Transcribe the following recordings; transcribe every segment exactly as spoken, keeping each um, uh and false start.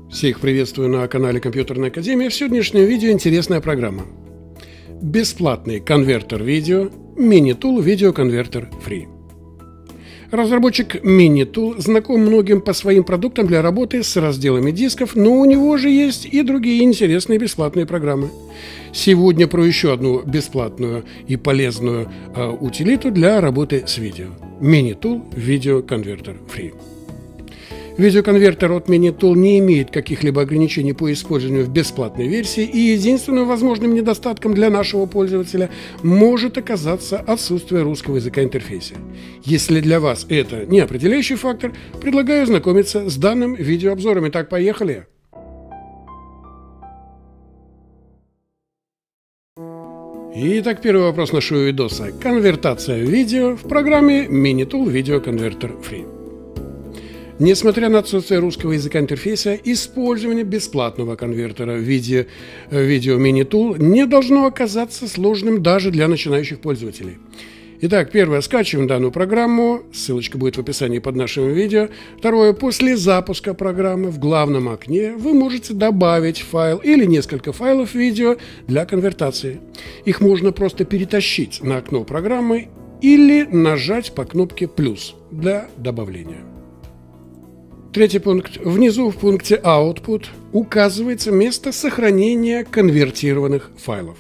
Всех приветствую на канале Компьютерная Академия. В сегодняшнем видео интересная программа. Бесплатный конвертер видео Minitool Video Converter Free. Разработчик Minitool знаком многим по своим продуктам для работы с разделами дисков, но у него же есть и другие интересные бесплатные программы. Сегодня про еще одну бесплатную и полезную э, утилиту для работы с видео. Minitool Video Converter Free. Видеоконвертер от Minitool не имеет каких-либо ограничений по использованию в бесплатной версии, и единственным возможным недостатком для нашего пользователя может оказаться отсутствие русского языка интерфейса. Если для вас это не определяющий фактор, предлагаю ознакомиться с данным видеообзором. Итак, поехали! Итак, первый вопрос нашего видоса. Конвертация видео в программе Minitool Video Converter Free. Несмотря на отсутствие русского языка интерфейса, использование бесплатного конвертера в виде видео Minitool не должно оказаться сложным даже для начинающих пользователей. Итак, первое, скачиваем данную программу, ссылочка будет в описании под нашим видео. Второе, после запуска программы в главном окне вы можете добавить файл или несколько файлов видео для конвертации. Их можно просто перетащить на окно программы или нажать по кнопке «плюс» для добавления. Третий пункт. Внизу в пункте Output указывается место сохранения конвертированных файлов.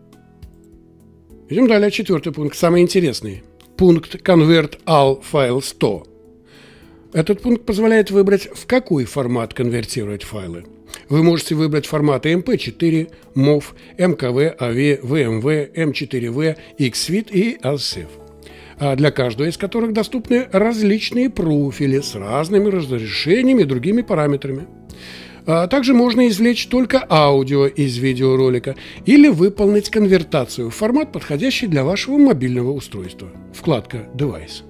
Идем далее. Четвертый пункт, самый интересный. Пункт Convert All File сто. Этот пункт позволяет выбрать, в какой формат конвертировать файлы. Вы можете выбрать форматы эм пэ четыре, мов, эм ка ви, эй ви, ви эм ви, эм четыре ви, икс вид и асеф. А для каждого из которых доступны различные профили с разными разрешениями и другими параметрами. А также можно извлечь только аудио из видеоролика или выполнить конвертацию в формат, подходящий для вашего мобильного устройства. Вкладка «Device».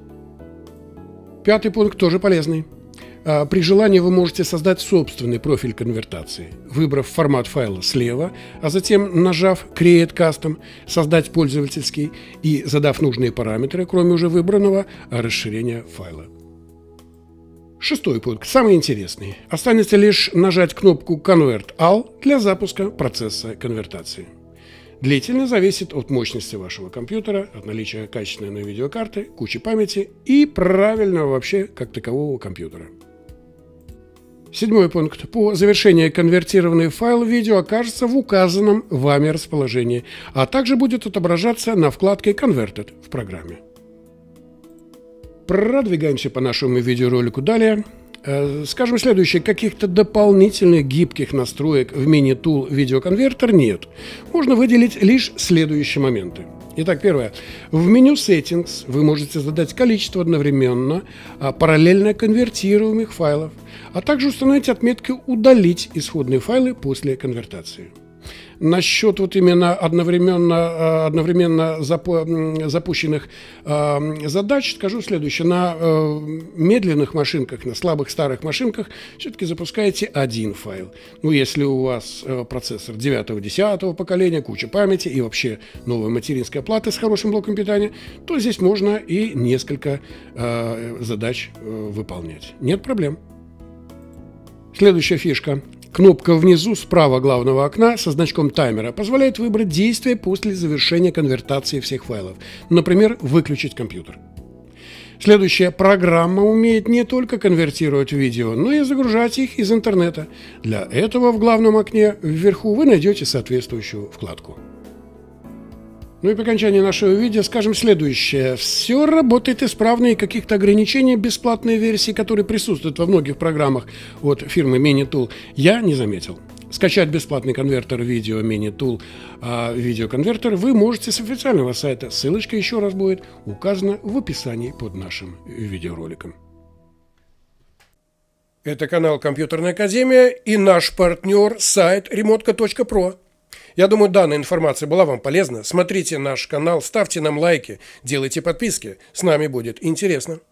Пятый пункт тоже полезный. При желании вы можете создать собственный профиль конвертации, выбрав формат файла слева, а затем нажав Create Custom, создать пользовательский и задав нужные параметры, кроме уже выбранного расширения файла. Шестой пункт, самый интересный. Останется лишь нажать кнопку Convert All для запуска процесса конвертации. Длительность зависит от мощности вашего компьютера, от наличия качественной видеокарты, кучи памяти и правильного вообще как такового компьютера. Седьмой пункт. По завершении конвертированный файл видео окажется в указанном вами расположении, а также будет отображаться на вкладке Converted в программе. Продвигаемся по нашему видеоролику далее. Скажем следующее. Каких-то дополнительных гибких настроек в Minitool видеоконвертер нет. Можно выделить лишь следующие моменты. Итак, первое. В меню Settings вы можете задать количество одновременно а, параллельно конвертируемых файлов, а также установить отметку «Удалить исходные файлы после конвертации». Насчет вот именно одновременно, одновременно запу- запущенных э, задач скажу следующее. На э, медленных машинках, на слабых старых машинках все-таки запускаете один файл. Ну, если у вас э, процессор девятого-десятого поколения, куча памяти и вообще новая материнская плата с хорошим блоком питания, то здесь можно и несколько э, задач э, выполнять. Нет проблем. Следующая фишка. Кнопка внизу справа главного окна со значком таймера позволяет выбрать действие после завершения конвертации всех файлов. Например, выключить компьютер. Следующая программа умеет не только конвертировать видео, но и загружать их из интернета. Для этого в главном окне вверху вы найдете соответствующую вкладку. Ну и по окончании нашего видео скажем следующее. Все работает исправно, и каких-то ограничений бесплатной версии, которые присутствуют во многих программах от фирмы Minitool, я не заметил. Скачать бесплатный конвертер видео Minitool а, видеоконвертер вы можете с официального сайта. Ссылочка еще раз будет указана в описании под нашим видеороликом. Это канал Компьютерная Академия и наш партнер сайт ремонтка точка про. Я думаю, данная информация была вам полезна. Смотрите наш канал, ставьте нам лайки, делайте подписки. С нами будет интересно.